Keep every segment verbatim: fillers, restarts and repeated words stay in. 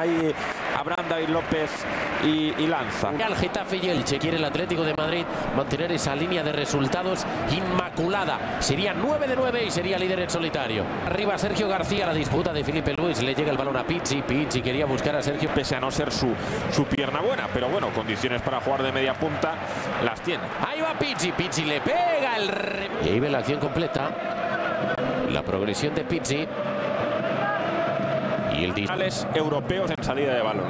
ahí Abraham, David López y, y Lanza. Al Getafe y Elche quiere el Atlético de Madrid mantener esa línea de resultados inmaculada. Sería nueve de nueve y sería líder en solitario. Arriba Sergio García, la disputa de Felipe Luis. Le llega el balón a Pizzi. Pizzi quería buscar a Sergio. Pese a no ser su, su pierna buena, pero bueno, condiciones para jugar de media punta las tiene. Ahí va Pizzi. Pizzi le pega el... Re... Y ahí ve la acción completa. La progresión de Pizzi. Y el disparo. Europeos en salida de balón.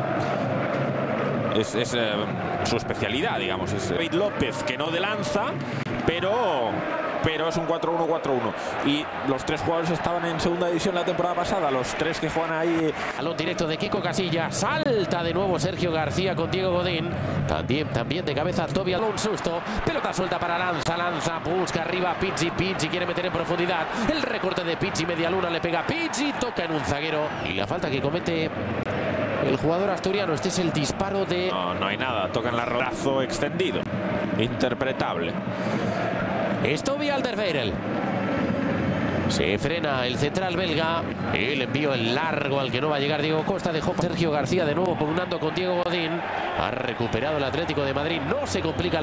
Es, es eh, su especialidad, digamos. Es David López, que no de lanza, pero, pero es un cuatro uno cuatro uno. Y los tres jugadores estaban en segunda división la temporada pasada, los tres que juegan ahí. Balón directo de Kiko Casillas. Salta de nuevo Sergio García con Diego Godín. También, también de cabeza Toby, un susto. Pelota suelta para Lanza. Lanza busca arriba Pizzi. Pizzi quiere meter en profundidad. El recorte de Pizzi, media luna, le pega Pizzi. Toca en un zaguero. Y la falta que comete el jugador asturiano. Este es el disparo de... No, no hay nada. Toca en el brazo extendido. Interpretable. Es Toby Alderweireld. Se frena el central belga. El envío en largo al que no va a llegar Diego Costa. Dejó Sergio García de nuevo pugnando con Diego Godín. Ha recuperado el Atlético de Madrid. No se complica.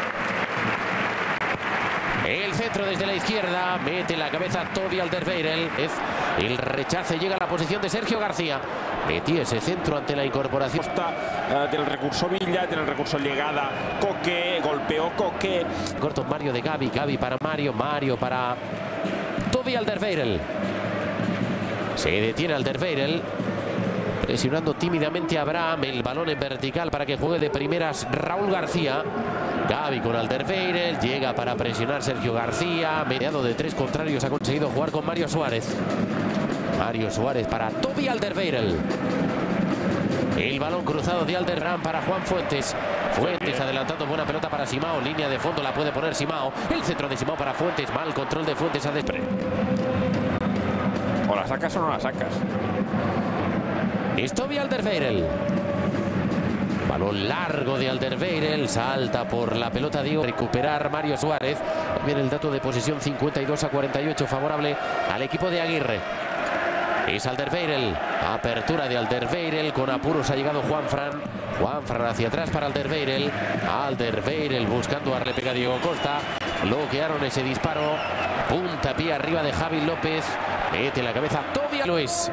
El centro desde la izquierda. Mete la cabeza Toby Alderweireld. El rechace llega a la posición de Sergio García. Metió ese centro ante la incorporación. Costa uh, tiene el recurso Villa, tiene el recurso llegada Coque, golpeó Coque. Corto Mario de Gavi, Gavi para Mario, Mario para Toby Alderweireld. Se detiene Alderweireld. Presionando tímidamente a Abraham. El balón en vertical para que juegue de primeras Raúl García. Gavi con Alderweireld. Llega para presionar Sergio García. Mediado de tres contrarios ha conseguido jugar con Mario Suárez. Mario Suárez para Toby Alderweireld. El balón cruzado de Alderweireld para Juan Fuentes. Fuentes adelantando, buena pelota para Simao. Línea de fondo la puede poner Simao. El centro de Simao para Fuentes. Mal control de Fuentes a despre. O la sacas o no la sacas. Es Toby Alderweireld. Balón largo de Alderweireld. Salta por la pelota Diego. Recuperar Mario Suárez. Viene el dato de posesión cincuenta y dos a cuarenta y ocho favorable al equipo de Aguirre. Es Alderweireld. Apertura de Alderweireld. Con apuros ha llegado Juanfran. Juanfran hacia atrás para Alderweireld. Alderweireld buscando a le pega Diego Costa. Bloquearon ese disparo. Punta pie arriba de Javi López. Mete la cabeza Toby Luis.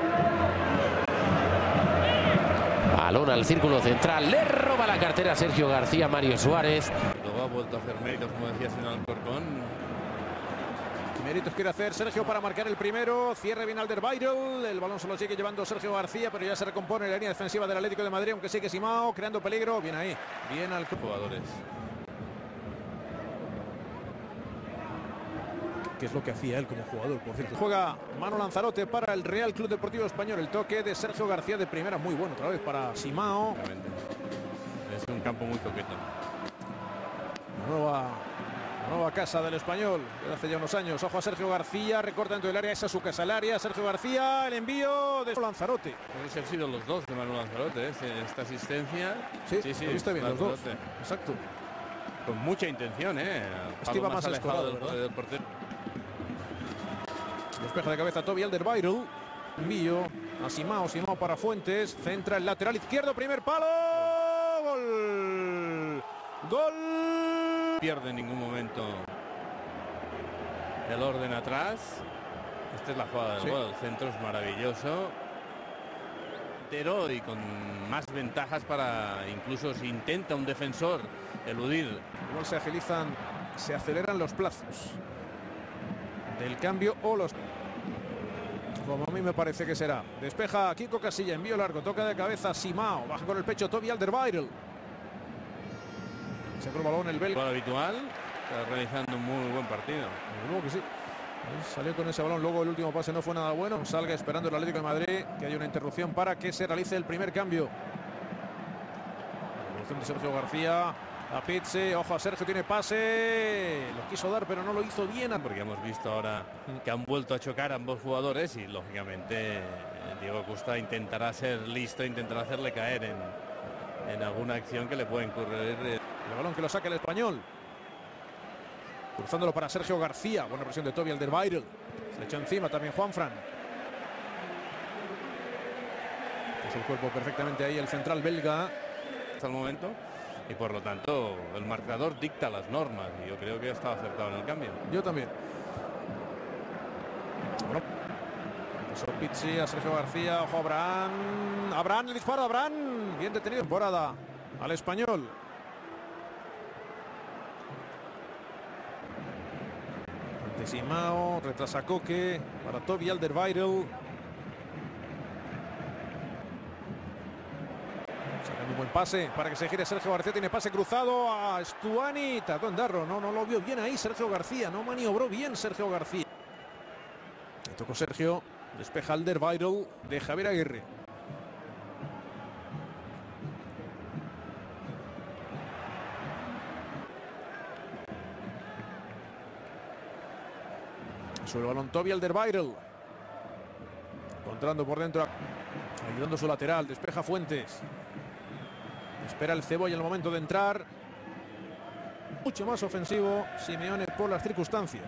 Balón al círculo central. Le roba la cartera a Sergio García. Mario Suárez. Luego ha vuelto a hacer méritos, como decía señor Alcorcón. Méritos quiere hacer Sergio para marcar el primero. Cierre bien Alderweireld. El balón se lo sigue llevando Sergio García, pero ya se recompone la línea defensiva del Atlético de Madrid, aunque sigue Simao creando peligro. Bien ahí. Bien al jugadores. ¿Qué es lo que hacía él como jugador, por cierto? Juega Manu Lanzarote para el Real Club Deportivo Español. El toque de Sergio García de primera, muy bueno otra vez para Simao. Es un campo muy coqueto. La nueva, la nueva casa del Español desde hace ya unos años. Ojo a Sergio García, recorta dentro del área, esa es su casa, el área. Sergio García, el envío de Lanzarote. Pueden ser sido los dos de Manu Lanzarote, ¿eh? Esta asistencia. Sí, sí, sí, está bien, los dos. Exacto. Con mucha intención, ¿eh? Estiva más, más alejado del, del portero. Despeja de cabeza Toby Alderweireld. Envío a Simao. Simao para Fuentes. Centra el lateral izquierdo. Primer palo. Gol. Gol. Pierde en ningún momento el orden atrás. Esta es la jugada del sí. gol. El centro es maravilloso. Pero y con más ventajas para incluso si intenta un defensor eludir. Igual se agilizan, se aceleran los plazos del cambio o los... Como a mí me parece que será. Despeja Kiko Casilla, envío largo, toca de cabeza Simao, baja con el pecho Toby Alderweireld. Se pone el balón el belga. Habitual, está realizando un muy buen partido. Luego que sí. Salió con ese balón, luego el último pase no fue nada bueno. Salga esperando el Atlético de Madrid que haya una interrupción para que se realice el primer cambio. La evolución de Sergio García. A Pizzi, ojo a Sergio, tiene pase. Lo quiso dar, pero no lo hizo bien. Porque hemos visto ahora que han vuelto a chocar ambos jugadores y lógicamente Diego Costa intentará ser listo, intentará hacerle caer en, en alguna acción que le pueda incurrir. El balón que lo saca el Español. Cruzándolo para Sergio García. Buena presión de Toby Alderweireld. Se le echó encima también Juanfran. Puso el cuerpo perfectamente ahí el central belga. Hasta el momento. Y por lo tanto, el marcador dicta las normas. Y yo creo que ha estado acertado en el cambio. Yo también. Bueno, pasó Pizzi a Sergio García. Ojo a Abraham. Abraham, el disparo a Abraham. Bien detenido. Temporada al español. Ante Simao. Retrasa Coque. Para Toby Alderweireld. Sacando un buen pase para que se gire Sergio García. Tiene pase cruzado a Stuani. Trató en darlo. No, no lo vio bien ahí Sergio García. No maniobró bien Sergio García. Le tocó Sergio. Despeja Alderweireld de Javier Aguirre. Sobre el balón Toby Alderweireld. Encontrando por dentro. Ayudando su lateral. Despeja Fuentes. Espera el Cebolla en el momento de entrar. Mucho más ofensivo Simeone por las circunstancias.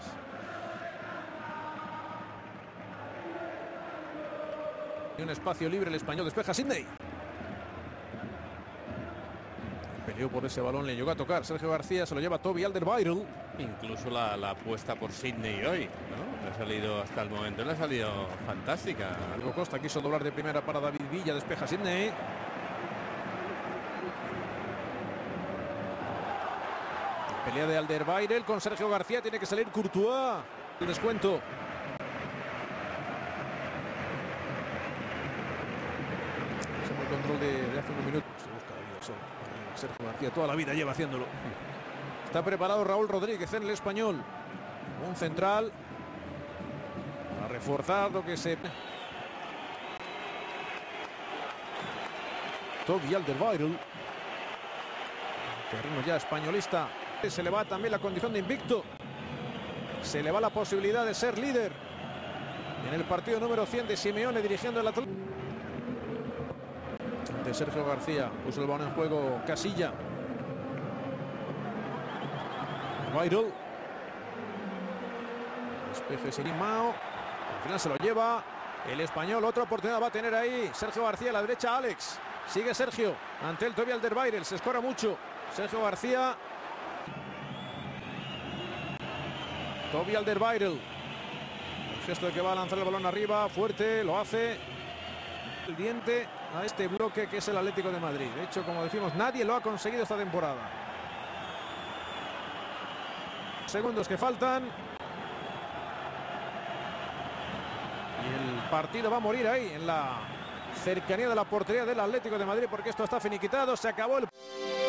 Y un espacio libre el español. Despeja Sidney. Peleó por ese balón. Le llegó a tocar Sergio García. Se lo lleva Toby Alderweireld. Incluso la, la apuesta por Sidney hoy, ¿no? Le ha salido hasta el momento. Le ha salido fantástica. Diego Costa quiso doblar de primera para David Villa. Despeja Sidney. Pelea de Alderweireld con Sergio García. Tiene que salir Courtois. El descuento. Hacemos el control de, de hace unos minutos. Se busca la vida solo. Sergio García toda la vida lleva haciéndolo. Está preparado Raúl Rodríguez en el español. Un central. Para reforzar lo que se... Toby Alderweireld. Terreno ya españolista. Se le va también la condición de invicto. Se le va la posibilidad de ser líder en el partido número cien de Simeone dirigiendo el Atlético. De Sergio García. Puso el balón en juego Casilla. Alderweireld. Despeje Sirimao. Al final se lo lleva el español. Otra oportunidad va a tener ahí Sergio García a la derecha. Alex. Sigue Sergio ante el Toby Alderweireld. Se escora mucho Sergio García. Toby Alderweireld. El gesto de que va a lanzar el balón arriba. Fuerte. Lo hace. El diente a este bloque que es el Atlético de Madrid. De hecho, como decimos, nadie lo ha conseguido esta temporada. Segundos que faltan. Y el partido va a morir ahí, en la cercanía de la portería del Atlético de Madrid, porque esto está finiquitado. Se acabó el...